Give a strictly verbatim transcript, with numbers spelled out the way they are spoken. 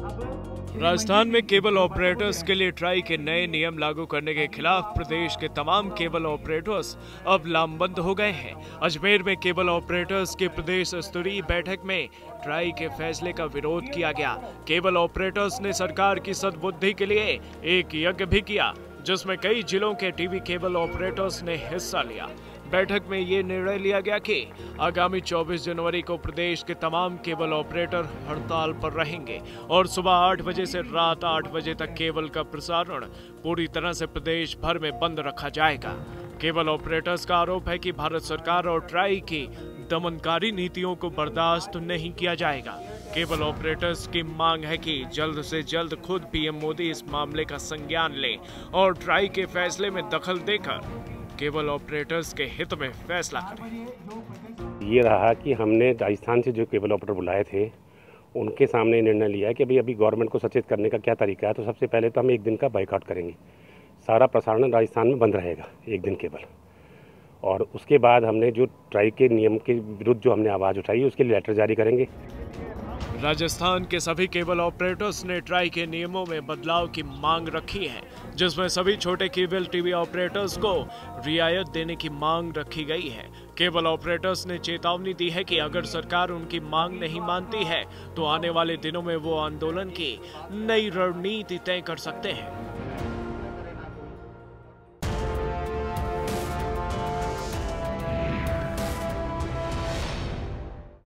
राजस्थान में cable operators के लिए ट्राई के नए नियम लागू करने के खिलाफ प्रदेश के तमाम केबल ऑपरेटर्स अब लामबंद हो गए हैं। अजमेर में केबल ऑपरेटर्स की प्रदेश स्तरीय बैठक में ट्राई के फैसले का विरोध किया गया। केबल ऑपरेटर्स ने सरकार की सद्बुद्धि के लिए एक यज्ञ भी किया, जिसमें कई जिलों के टीवी केबल ऑपरेटर्स ने हिस्सा लिया। बैठक में ये निर्णय लिया गया कि आगामी चौबीस जनवरी को प्रदेश के तमाम केबल ऑपरेटर हड़ताल पर रहेंगे और सुबह आठ बजे से रात आठ बजे तक केबल का प्रसारण पूरी तरह से प्रदेश भर में बंद रखा जाएगा। केबल ऑपरेटर्स का आरोप है कि भारत सरकार और ट्राई की दमनकारी नीतियों को बर्दाश्त नहीं किया जाएगा। केबल ऑपरेटर्स की मांग है कि जल्द से जल्द खुद पीएम मोदी इस मामले का संज्ञान लें और ट्राई के फैसले में दखल देकर केबल ऑपरेटर्स के हित में फैसला करें। ये रहा कि हमने राजस्थान से जो केबल ऑपरेटर बुलाए थे उनके सामने निर्णय लिया है कि भाई अभी गवर्नमेंट को सचेत करने का क्या तरीका है। तो सबसे पहले तो हम एक दिन का बाइकआउट करेंगे, सारा प्रसारण राजस्थान में बंद रहेगा एक दिन केवल। और उसके बाद हमने जो ट्राई के नियम के विरुद्ध जो हमने आवाज़ उठाई उसके लिए लेटर जारी करेंगे। राजस्थान के सभी केबल ऑपरेटर्स ने ट्राई के नियमों में बदलाव की मांग रखी है, जिसमें सभी छोटे केबल टीवी ऑपरेटर्स को रियायत देने की मांग रखी गई है। केबल ऑपरेटर्स ने चेतावनी दी है कि अगर सरकार उनकी मांग नहीं मानती है तो आने वाले दिनों में वो आंदोलन की नई रणनीति तय कर सकते हैं।